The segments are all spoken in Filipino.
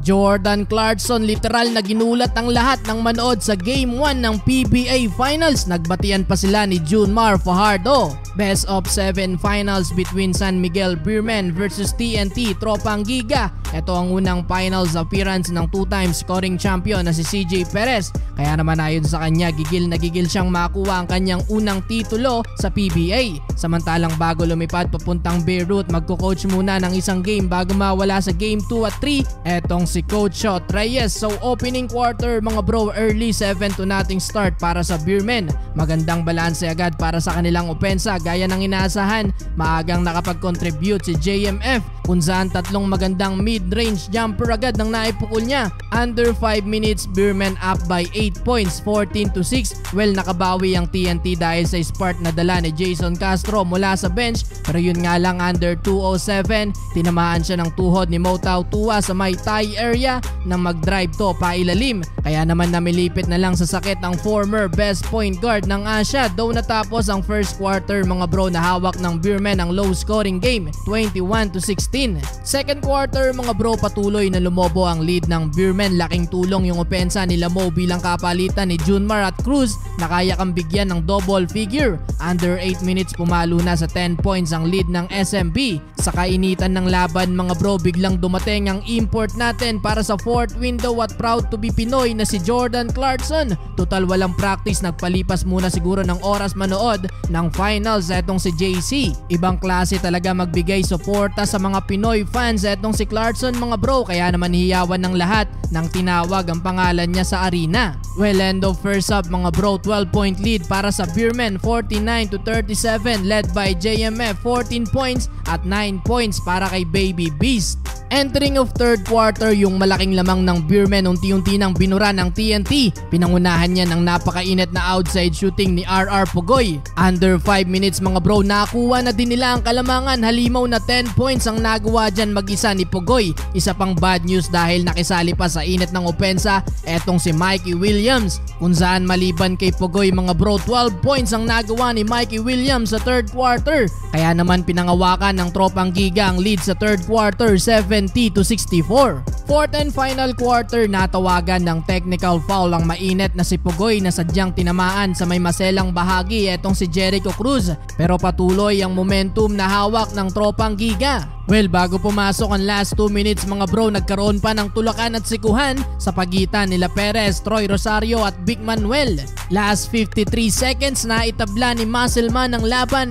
Jordan Clarkson literal na ginulat ang lahat ng manood sa Game 1 ng PBA Finals. Nagbatian pa sila ni Junmar Fajardo. Best of 7 finals between San Miguel Beermen versus TNT Tropang Giga. Ito ang unang finals appearance ng 2-time scoring champion na si CJ Perez. Kaya naman ayon sa kanya, gigil na gigil siyang makuha ang kanyang unang titulo sa PBA. Samantalang bago lumipad papuntang Beirut, magko-coach muna ng isang game bago mawala sa Game 2 at 3. Etong si Coach Shot Reyes. So opening quarter mga bro, early 7-0 start para sa Beermen. Magandang balanse agad para sa kanilang opensa gaya ng inaasahan. Maagang nakapag-contribute si JMF kung saan tatlong magandang mid-range jumper agad nang naipukol niya. Under 5 minutes, Beermen up by 8 points, 14-6. Well, nakabawi ang TNT dahil sa spark na dala ni Jason Castro mula sa bench. Pero yun nga lang, under 2:07, tinamaan siya ng tuhod ni Motao Tua sa may thigh area nang mag-drive to pailalim. Kaya naman namilipit na lang sa sakit ang former best point guard ng Asia. Though natapos ang first quarter mga bro, na hawak ng Beermen ang low scoring game, 21-16. Second quarter mga bro, patuloy na lumobo ang lead ng Beermen. Laking tulong yung opensa ni Lamo bilang kapalitan ni Junmar at Cruz na kaya kang bigyan ng double figure. Under 8 minutes pumalo na sa 10 points ang lead ng SMB. Sa kainitan ng laban mga bro, biglang dumating ang import natin para sa fourth window at proud to be Pinoy na si Jordan Clarkson. Total walang practice, nagpalipas muna siguro ng oras manood ng finals etong si JC. Ibang klase talaga magbigay suporta sa mga Pinoy fans etong si Clarkson mga bro, kaya naman hiyawan ng lahat nang tinawag ang pangalan niya sa arena. Well, end of first up mga bro, 12-point lead para sa Beermen, 49-37 led by JMF, 14 points at 9 points para kay Baby Beast. Entering of third quarter, yung malaking lamang ng Beermen unti-unti nang binura ng TNT. Pinangunahan niya ng napakainit na outside shooting ni RR Pugoy. Under 5 minutes mga bro, nakuha na din nila ang kalamangan. Halimaw na 10 points ang nagawa dyan mag-isa ni Pugoy. Isa pang bad news dahil nakisali pa sa init ng opensa etong si Mikey Williams. Kung saan maliban kay Pugoy mga bro, 12 points ang nagawa ni Mikey Williams sa third quarter. Kaya naman pinangawakan ng Tropang Giga ang lead sa third quarter, 70-64. Fourth and final quarter, natawagan ng technical foul ang mainit na si Pugoy na sadyang tinamaan sa may maselang bahagi etong si Jericho Cruz. Pero patuloy ang momentum na hawak ng Tropang Giga. Well, bago pumasok ang last 2 minutes mga bro, nagkaroon pa ng tulakan at sikuhan sa pagitan nila Perez, Troy Rosario at Big Manuel. Last 53 seconds na itabla ni Muscleman ang laban,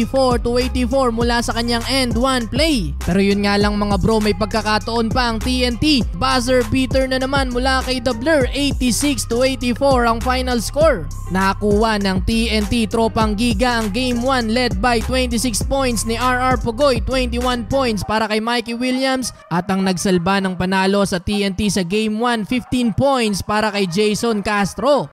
84-84 mula sa kanyang end 1 play. Pero yun nga lang mga bro, may pagkakataon pa ang TNT. Buzzer beater na naman mula kay The Blur, 86-84 ang final score. Nakakuha ng TNT Tropang Giga ang Game 1 led by 26 points ni RR Pugoy, 21 points para kay Mikey Williams, at ang nagsalba ng panalo sa TNT sa Game 1, 15 points para kay Jason Castro.